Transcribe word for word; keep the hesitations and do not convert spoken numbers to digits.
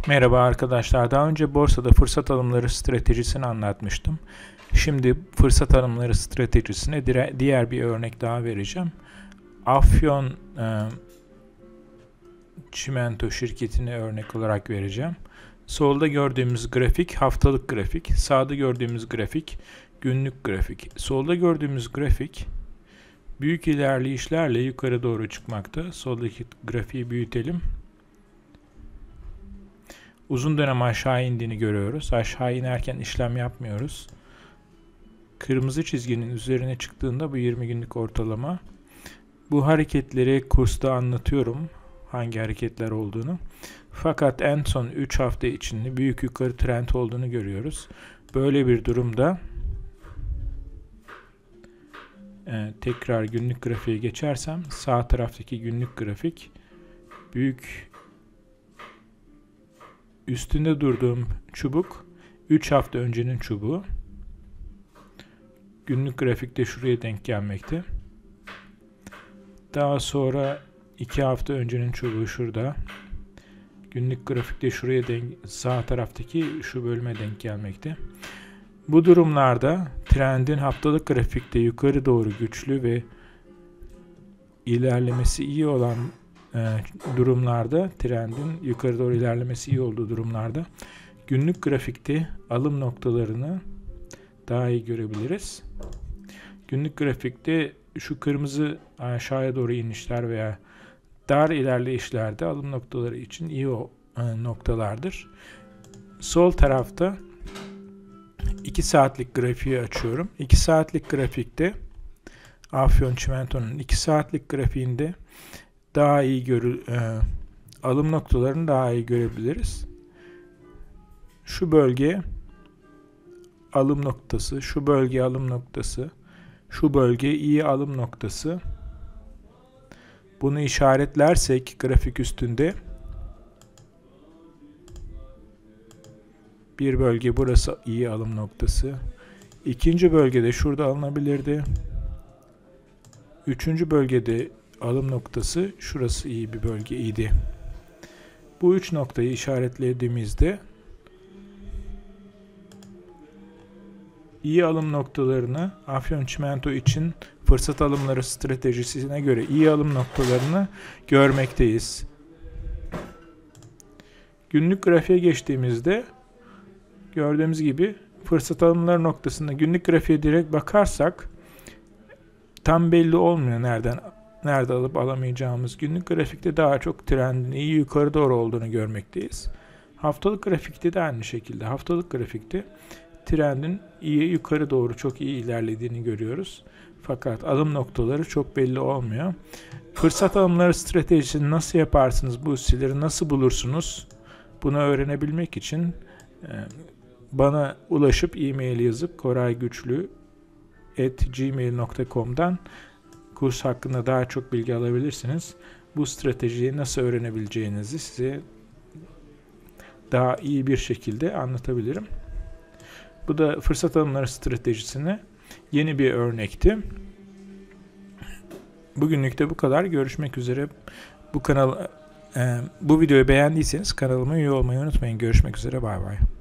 Merhaba arkadaşlar. Daha önce borsada fırsat alımları stratejisini anlatmıştım. Şimdi fırsat alımları stratejisine diğer bir örnek daha vereceğim. Afyon e, Çimento şirketini örnek olarak vereceğim. Solda gördüğümüz grafik haftalık grafik. Sağda gördüğümüz grafik günlük grafik. Solda gördüğümüz grafik büyük ilerleyişlerle yukarı doğru çıkmakta. Soldaki grafiği büyütelim. Uzun dönem aşağı indiğini görüyoruz. Aşağı inerken işlem yapmıyoruz. Kırmızı çizginin üzerine çıktığında bu yirmi günlük ortalama. Bu hareketleri kursta anlatıyorum. Hangi hareketler olduğunu. Fakat en son üç hafta içinde büyük yukarı trend olduğunu görüyoruz. Böyle bir durumda e, tekrar günlük grafiğe geçersem sağ taraftaki günlük grafik büyük üstünde durduğum çubuk üç hafta öncenin çubuğu. Günlük grafikte şuraya denk gelmekte. Daha sonra iki hafta öncenin çubuğu şurada. Günlük grafikte şuraya denk, sağ taraftaki şu bölüme denk gelmekte. Bu durumlarda trendin haftalık grafikte yukarı doğru güçlü ve ilerlemesi iyi olan e, durumlarda, trendin yukarı doğru ilerlemesi iyi olduğu durumlarda günlük grafikte alım noktalarını daha iyi görebiliriz. Günlük grafikte şu kırmızı aşağıya doğru inişler veya dar ilerleyişlerde alım noktaları için iyi o e, noktalardır. Sol tarafta iki saatlik grafiği açıyorum. iki saatlik grafikte Afyon Çimento'nun iki saatlik grafiğinde daha iyi görü, e, alım noktalarını daha iyi görebiliriz. Şu bölge alım noktası, şu bölge alım noktası, şu bölge iyi alım noktası. Bunu işaretlersek grafik üstünde bir bölge burası iyi alım noktası. İkinci bölgede şurada alınabilirdi. Üçüncü bölgede alım noktası şurası iyi bir bölge idi. Bu üç noktayı işaretlediğimizde iyi alım noktalarını Afyon Çimento için fırsat alımları stratejisine göre iyi alım noktalarını görmekteyiz. Günlük grafiğe geçtiğimizde gördüğümüz gibi fırsat alımları noktasında günlük grafiğe direkt bakarsak tam belli olmuyor nereden nerede alıp alamayacağımız. Günlük grafikte daha çok trendin iyi yukarı doğru olduğunu görmekteyiz. Haftalık grafikte de aynı şekilde. Haftalık grafikte trendin iyi yukarı doğru çok iyi ilerlediğini görüyoruz. Fakat alım noktaları çok belli olmuyor. Fırsat alımları stratejisini nasıl yaparsınız? Bu hisseleri nasıl bulursunuz? Bunu öğrenebilmek için bana ulaşıp e-mail yazıp koraygüçlü at gmail nokta com'dan kurs hakkında daha çok bilgi alabilirsiniz. Bu stratejiyi nasıl öğrenebileceğinizi size daha iyi bir şekilde anlatabilirim. Bu da fırsat alımları stratejisine yeni bir örnekti. Bugünlük de bu kadar. Görüşmek üzere. Bu kanal, e, bu videoyu beğendiyseniz kanalıma üye olmayı unutmayın. Görüşmek üzere. Bay bay.